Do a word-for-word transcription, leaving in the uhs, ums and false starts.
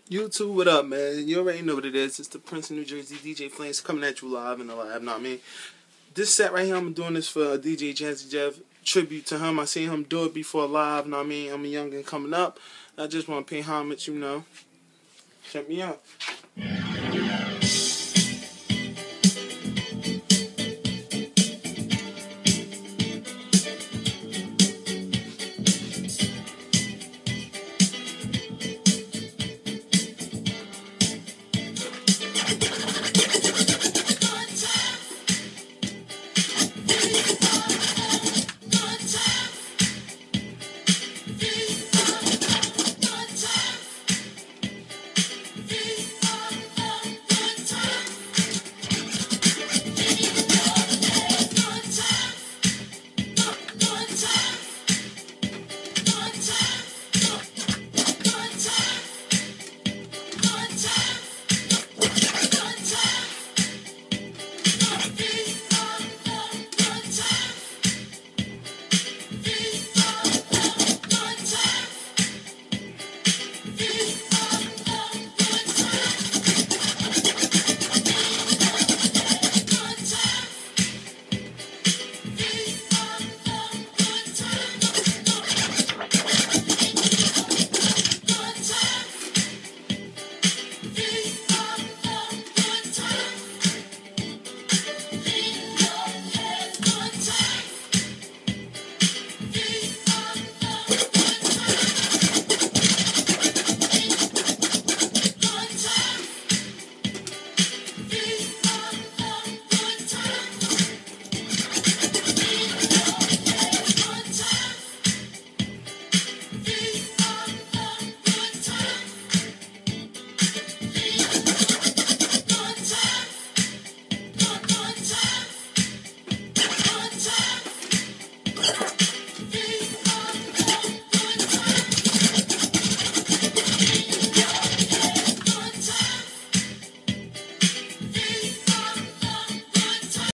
YouTube, what up, man? You already know what it is. It's the Prince of New Jersey, D J Flamez, coming at you live in the lab, know what I mean? This set right here, I'm doing this for D J Jazzy Jeff. Tribute to him. I seen him do it before live, know what I mean? I'm a youngin' coming up. I just want to pay homage, you know. Check me out.